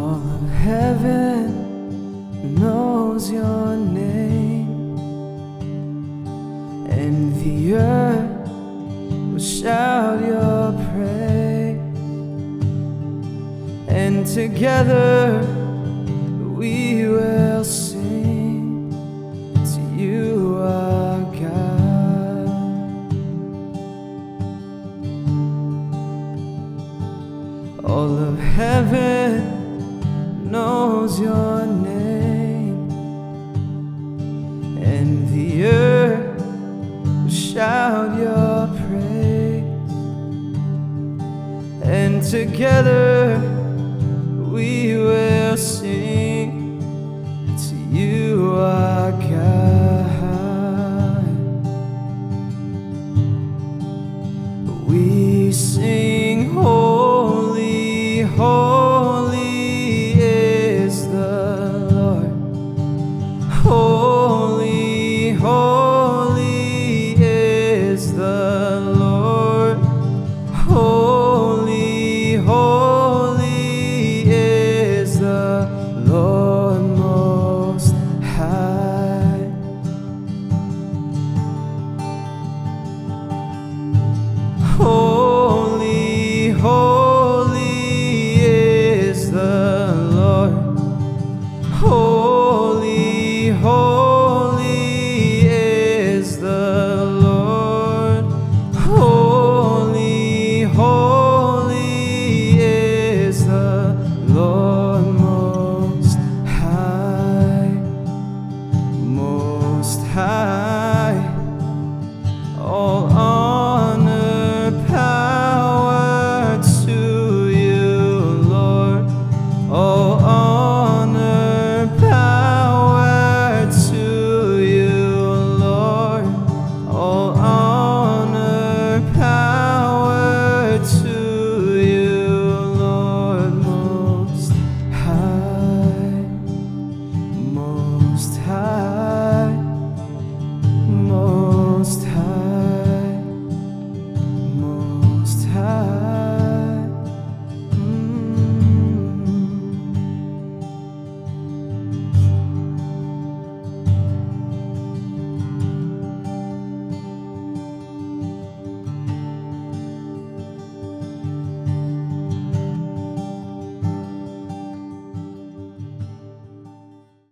All of heaven knows your name, and the earth will shout your praise, and together we will sing to you, our God. All of heaven knows your name, and the earth will shout your praise, and together we will sing to you, our God. We sing, holy, holy is the Lord. Holy, holy is the Lord. Holy, holy is the Lord Most High. Holy, holy is the Lord. Holy, holy is the Lord. Holy, holy is the Lord.